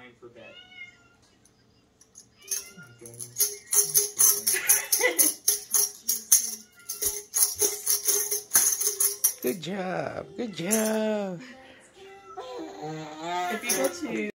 time for bed. Good job. Good job. If you go to